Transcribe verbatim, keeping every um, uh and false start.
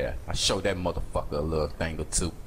Yeah, I showed that motherfucker a little thing or two.